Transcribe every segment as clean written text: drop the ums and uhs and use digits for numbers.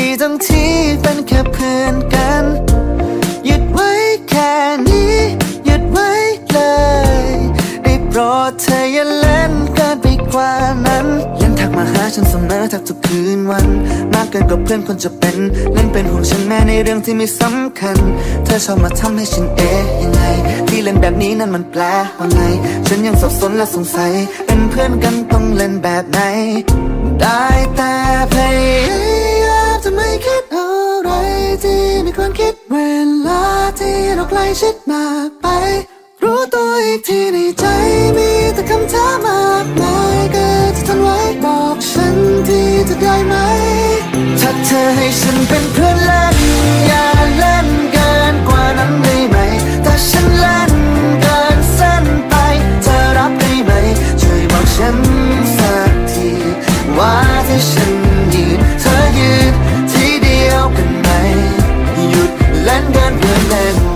ทั้งที่เป็นแค่เพื่อนกันหยุดไว้แค่นี้หยุดไว้เลยได้โปรดเธออย่าเล่นเกินไปกว่านั้นยังทักมาหาฉันเสมอทักทุกคืนวันมากเกินกว่าเพื่อนคนจะเป็นเล่นเป็นห่วงฉันแม้ในเรื่องที่ไม่สำคัญเธอชอบมาทำให้ฉันยังไงที่เล่นแบบนี้นั้นมันแปลว่าไงฉันยังสับสนและสงสัยเป็นเพื่อนกันต้องเล่นแบบไหนได้แต่พยายามจะไม่คิดอะไรที่ไม่ควรคิดเวลาที่เราใกล้ชิดมากไปรู้ตัวอีกทีในใจมีแต่คำถามมากมายเกิดจะทนไว้บอกฉันทีจะได้ไหมถ้าเธอให้ฉันเป็นเพื่อนเล่นอย่าเล่นเกินกว่านั้นได้ไหมถ้าฉันเล่นเกินเส้นไปเธอรับได้ไหมช่วยบอกฉันสักทีว่าที่ฉันยืนเธอยืนที่เดียวกันไหมหยุดเล่นเกินเพื่อนเล่น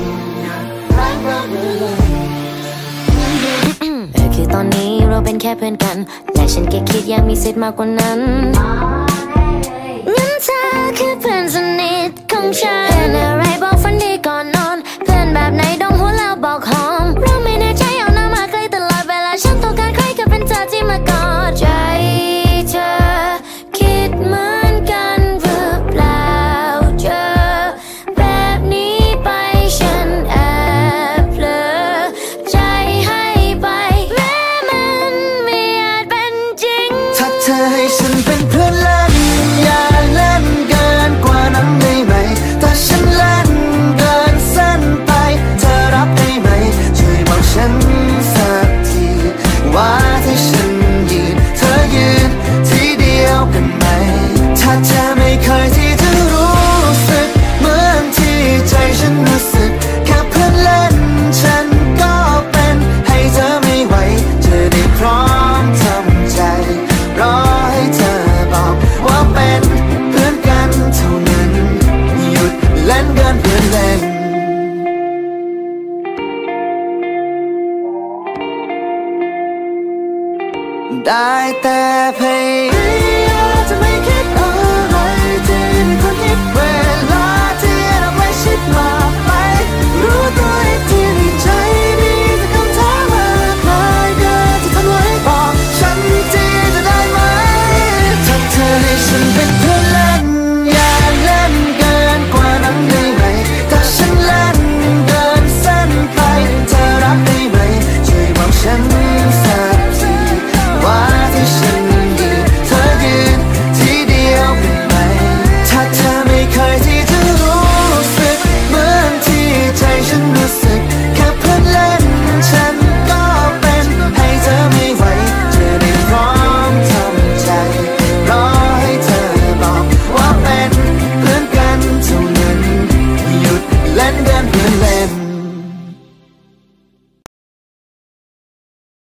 คือตอนนี้เราเป็นแค่เพื่อนกันแต่ฉันแค่คิดอยากมีสิทธิ์มากกว่านั้นงั้นเธอคือเพื่อนสนิทของฉันเพื่อนอะไรบอกฝันดีก่อนนอนเพื่อนแบบไหนดมหัวแล้วบอกหอมเราไม่แน่ใจเอาหน้ามาใกล้ตลอดเวลาฉันต้องการใครก็เป็นเธอที่มากอดใจเธอคิดเหมือนกันหรือเปล่าเจอแบบนี้ไปฉันแอบเผลอใจให้ไปแม้มันไม่อาจเป็นจริงถ้าเธอให้ฉันเป็นเพื่อนเล่นอย่าเล่นเกินกว่านั้นได้ไหมถ้าฉันเล่นเกินเส้นไปเธอรับได้ไหมช่วยบอกฉันสักทีว่าที่ฉันยืนเธอยืนที่เดียวกันไหมถ้าเธอไม่เคยที่จะรู้สึกเหมือนที่ใจฉันรู้สึกแค่เพื่อนเล่นฉันก็เป็นให้เธอไม่ไหวเธอได้พร้อมทำใจรอให้เธอบอกว่าเป็นเพื่อนกันเท่านั้นหยุดเล่นเกินเพื่อนเล่นได้แต่พยายามจะไม่คิดอะไรที่ไม่ควรคิดเวลาที่เราไม่ชิดมากไปรู้ตัวอีกทีในใจมีแต่คำถามมากมายเกิดจะทนไว้บอกฉันทีจะได้ไหมถ้าเธอให้ฉันเป็นเพื่อนเล่นอย่าเล่นเกินกว่านั้นได้ไหมถ้าฉันเล่นเกินเส้นไปเธอรับได้ไหมช่วยบอกฉันสักทีว่าที่ฉัน